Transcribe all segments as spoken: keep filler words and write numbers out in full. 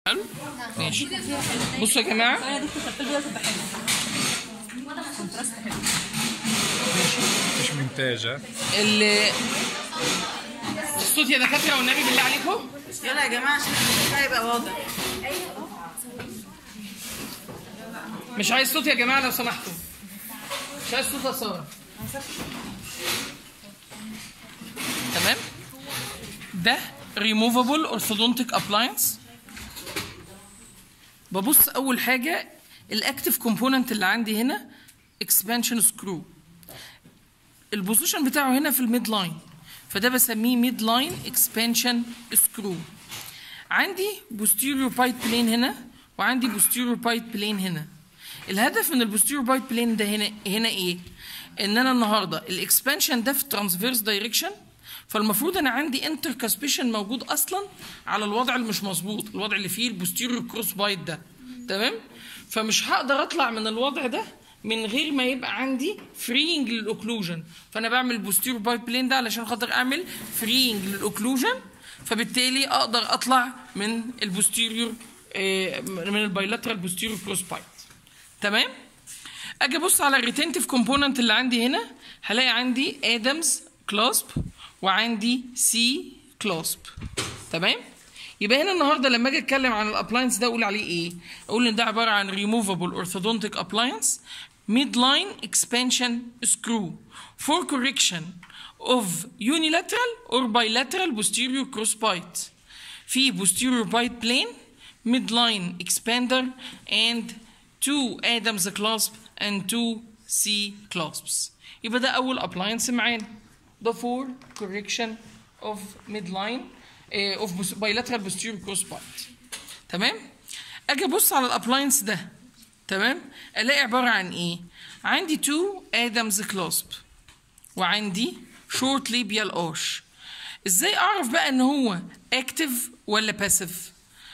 حلو ماشي. بصوا يا جماعه مش منتاجة اللي الصوت يا دكاتره والنبي بالله عليكم. يلا يا جماعه عشان الصوت هيبقى واضح. مش عايز صوت يا جماعه لو سمحتوا، مش عايز صوت يا ساره. تمام. ده ريموفابل اورثودونتيك ابلاينس. ببص اول حاجه الاكتيف كومبوننت اللي عندي هنا اكسبانشن سكرو. البوزيشن بتاعه هنا في الميد لاين، فده بسميه ميد لاين اكسبانشن سكرو. عندي بوستيريور بايت بلين هنا وعندي بوستيريور بايت بلين هنا. الهدف من البوستيريور بايت بلين ده هنا هنا ايه؟ ان انا النهارده الاكسبانشن ده في ترانسفيرس دايركشن، فالمفروض انا عندي انتر كاسبيشن موجود اصلا على الوضع اللي مش مظبوط، الوضع اللي فيه البوستيريور كروس بايت ده. تمام؟ فمش هقدر اطلع من الوضع ده من غير ما يبقى عندي فرينج للاوكلوجن، فانا بعمل البوستيريور بايت بلين ده علشان خاطر اعمل فرينج للاوكلوجن، فبالتالي اقدر اطلع من البوستيريور من البايلاترال بوستيريور كروس بايت. تمام؟ اجي ابص على الريتنتيف كومبوننت اللي عندي هنا، هلاقي عندي ادمز كلاسب وعندي سي كلاسب. تمام؟ يبقى هنا النهارده لما اجي اتكلم عن الابلاينس ده اقول عليه ايه؟ اقول ان ده عباره عن ريموفابل اورثودونتيك ابلاينس ميد لاين اكسبانشن سكرو فور كوركشن اوف unilateral or bilateral posterior cross bite. في posterior bite plane mid line expander and two Adams clasp and two C clasps. يبقى ده اول ابلاينس معانا، ده for correction of midline uh, of bilateral posterior cross bite. تمام؟ اجي ابص على الابلاينس ده. تمام؟ الاقي عباره عن ايه؟ عندي two Adams clasp وعندي short labial arch. ازاي اعرف بقى ان هو اكتف ولا باسيف؟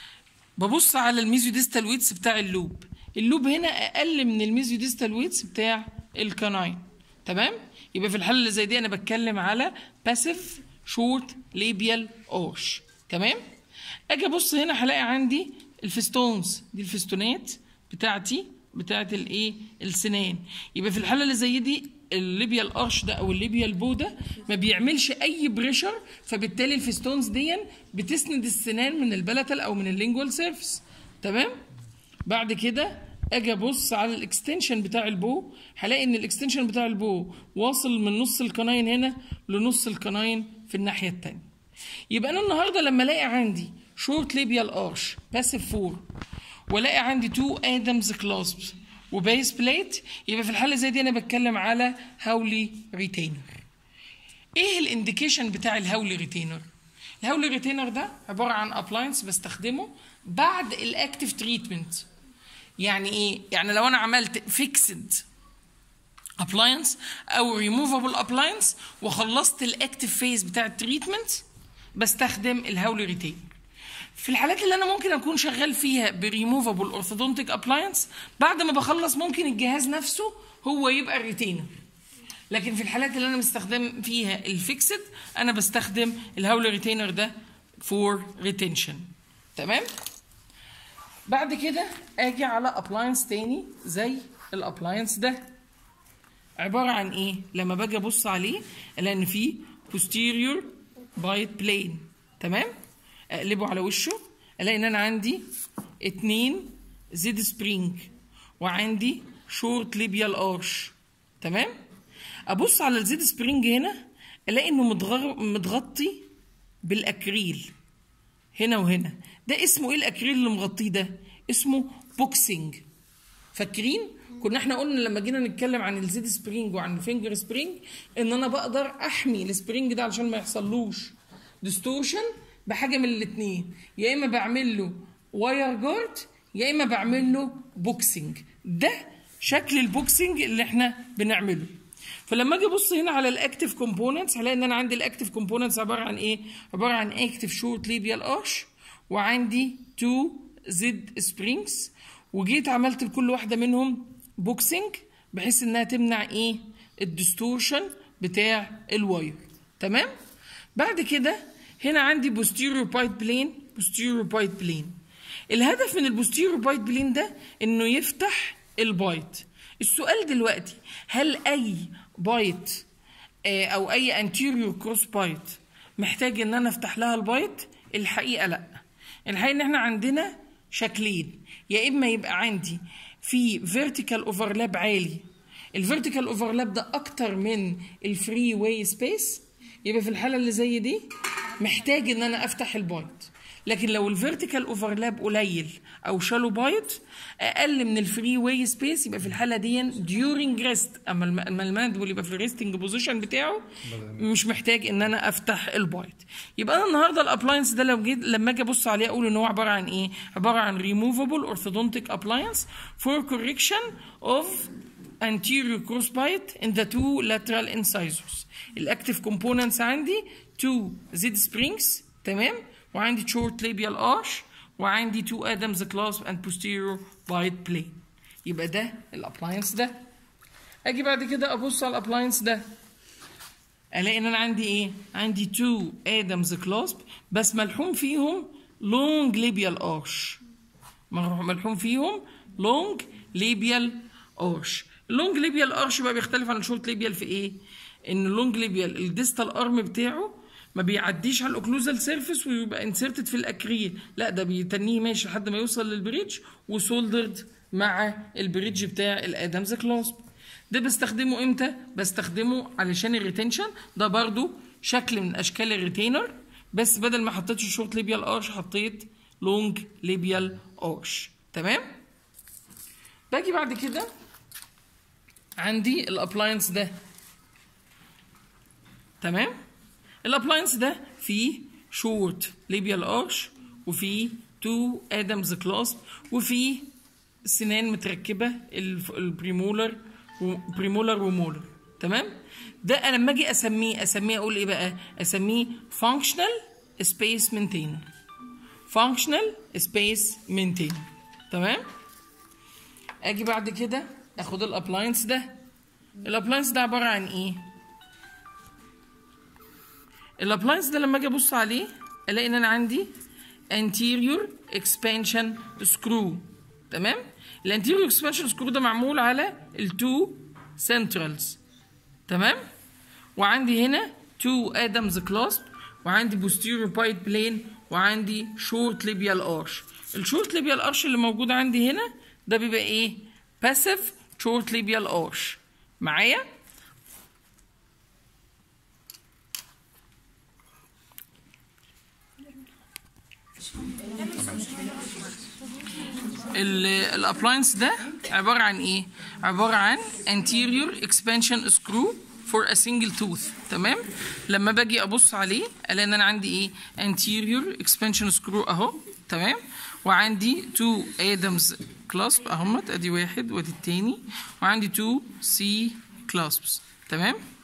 ببص على الميزيوديستال ويتس بتاع اللوب. اللوب هنا اقل من الميزيوديستال ويتس بتاع الكاناين. تمام؟ يبقى في الحاله اللي زي دي انا بتكلم على باسيف شورت ليبيال اورش. تمام؟ اجي ابص هنا هلاقي عندي الفستونز، دي الفستونات بتاعتي بتاعت الايه؟ السنان. يبقى في الحاله اللي زي دي الليبيال ارش ده او الليبيال بو ده ما بيعملش اي بريشر، فبالتالي الفستونز دي بتسند السنان من البلاتال او من اللينجوال سيرفيس. تمام؟ بعد كده اجي ابص على الاكستنشن بتاع البو، هلاقي ان الاكستنشن بتاع البو واصل من نص القناين هنا لنص القناين في الناحيه الثانيه. يبقى انا النهارده لما الاقي عندي شورت ليبيال ارش باسيف فور والاقي عندي تو ادمز كلاسبس وبيس بليت، يبقى في الحاله زي دي انا بتكلم على هاولي ريتينر. ايه الانديكيشن بتاع الهاولي ريتينر؟ الهاولي ريتينر ده عباره عن ابلاينس بستخدمه بعد الاكتيف تريتمنت. يعني ايه؟ يعني لو انا عملت فيكسد ابلاينس او ريموفابل ابلاينس وخلصت الاكتيف فيز بتاع التريتمنت بستخدم الهاولي ريتينر. في الحالات اللي انا ممكن اكون شغال فيها بريموفابل اورثودونتيك ابلاينس بعد ما بخلص ممكن الجهاز نفسه هو يبقى الريتينر، لكن في الحالات اللي انا مستخدم فيها الفيكسد انا بستخدم الهاولي ريتينر ده فور ريتنشن. تمام؟ بعد كده اجي على ابلاينس تاني زي الابلاينس ده. عباره عن ايه؟ لما باجي ابص عليه الاقي ان فيه posterior bite plane. تمام؟ اقلبه على وشه الاقي ان انا عندي اتنين زد سبرينج وعندي شورت ليبيال ارش. تمام؟ ابص على الزد سبرينج هنا الاقي انه متغطي بالاكريل هنا وهنا. ده اسمه ايه الاكريل اللي مغطيه ده؟ اسمه بوكسنج. فاكرين؟ كنا احنا قلنا لما جينا نتكلم عن الزد سبرينج وعن الفينجر سبرينج ان انا بقدر احمي السبرينج ده علشان ما يحصلوش ديستورشن بحاجه من الاثنين، يا اما بعمل له واير جارد يا اما بعمل له بوكسنج. ده شكل البوكسنج اللي احنا بنعمله. فلما اجي ابص هنا على الاكتيف كومبوننتس هلاقي ان انا عندي الاكتيف كومبوننتس عباره عن ايه؟ عباره عن اكتيف شورت ليبيال ارش وعندي تو زد سبرينجز، وجيت عملت لكل واحده منهم بوكسنج بحيث انها تمنع ايه؟ الديستورشن بتاع الواير. تمام؟ بعد كده هنا عندي posterior bite plane posterior bite plane. الهدف من البوستيريور بايت بلين ده انه يفتح البايت. السؤال دلوقتي، هل اي بايت او اي انتيريور كروس بايت محتاج ان انا افتح لها البايت؟ الحقيقه لا. الحقيقه ان احنا عندنا شكلين، يا اما يبقى عندي في فيرتيكال اوفرلاب عالي، الفيرتيكال اوفرلاب ده اكتر من الفري واي سبيس، يبقى في الحاله اللي زي دي محتاج ان انا افتح البايت. لكن لو الفيرتيكال اوفرلاب قليل او شالو بايت اقل من الفري واي سبيس، يبقى في الحاله دي ديورنج ريست، اما الماندبل يبقى في الريستنج بوزيشن بتاعه مش محتاج ان انا افتح البايت. يبقى انا النهارده الابلاينس ده لو جيت لما اجي ابص عليه اقول ان هو عباره عن ايه؟ عباره عن ريموفبل اورثودونتيك ابلاينس فور كوركشن اوف anterior cross bite in the two lateral incisors. الاكتيف كومبوننتس عندي two Z springs، تمام، وعندي short labial arch، وعندي two Adams clasp and posterior bite plane. يبقى ده الابلاينس ده. اجي بعد كده ابص على الابلاينس ده الاقي ان انا عندي ايه؟ عندي two Adams clasp بس ملحوم فيهم long labial arch، ملحوم فيهم long labial arch. اللونج ليبيال ارش بقى بيختلف عن الشورت ليبيال في ايه؟ ان اللونج ليبيال الديستال ارم بتاعه ما بيعديش على الاوكلوزال سيرفيس ويبقى انسرتد في الاكريل، لا ده بيتنيه ماشي لحد ما يوصل للبريدج وسولدرد مع البريدج بتاع الادمز كلاسب. ده بستخدمه امتى؟ بستخدمه علشان الريتنشن، ده برضو شكل من اشكال الريتينر، بس بدل ما حطيتش الشورت ليبيال ارش حطيت لونج ليبيال ارش، تمام؟ باجي بعد كده عندي الابلاينس ده، تمام؟ الابلاينس ده فيه شورت ليبيال ارش وفيه تو ادمز كلاسب وفيه سنان متركبه البريمولر وبريمولر ومولر، تمام؟ ده انا لما اجي اسميه اسميه اقول ايه بقى؟ اسميه فانكشنال سبيس مينتينر. فانكشنال سبيس مينتينر، تمام؟ اجي بعد كده اخد الابلاينس ده. الابلاينس ده عباره عن ايه؟ الابلاينس ده لما اجي ابص عليه الاقي ان انا عندي anterior expansion screw، تمام؟ الانتيريور expansion screw ده معمول على التو centrals، تمام؟ وعندي هنا two Adams clasp، وعندي posterior bite plane، وعندي short labial arch. الشورت labial arch اللي موجود عندي هنا ده بيبقى ايه؟ passive short labial arch. معايا؟ الابلاينس ده عباره عن ايه؟ عباره عن anterior expansion screw for a single tooth، تمام؟ لما باجي ابص عليه الاقي ان انا عندي ايه؟ anterior expansion screw اهو، تمام؟ وعندي two Adams clasp اهمت، ادي واحد وادي التاني، وعندي two C clasps، تمام؟